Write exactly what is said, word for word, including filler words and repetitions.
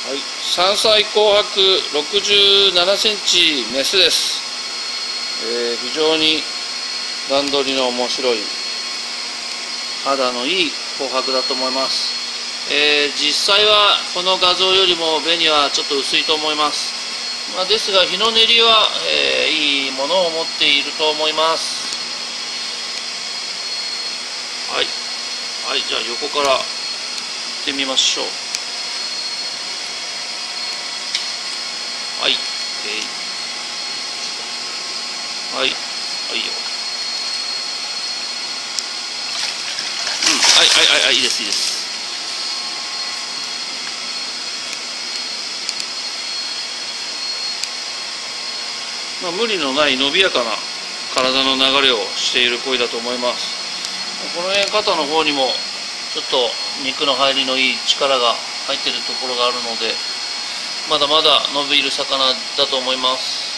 はい、さんさい紅白ろくじゅうななセンチメスです。えー、非常に段取りの面白い肌のいい紅白だと思います。えー、実際はこの画像よりも紅はちょっと薄いと思います。まあ、ですが日の練りは、えー、いいものを持っていると思います。はい、はい、じゃあ横から行ってみましょう。はい、えー、はい、はいよ。うん、はい、はい、はい、はい、いいです、いいです。まあ、無理のない伸びやかな体の流れをしている鯉だと思います。この辺肩の方にもちょっと肉の入りのいい力が入っているところがあるので、まだまだ伸びる魚だと思います。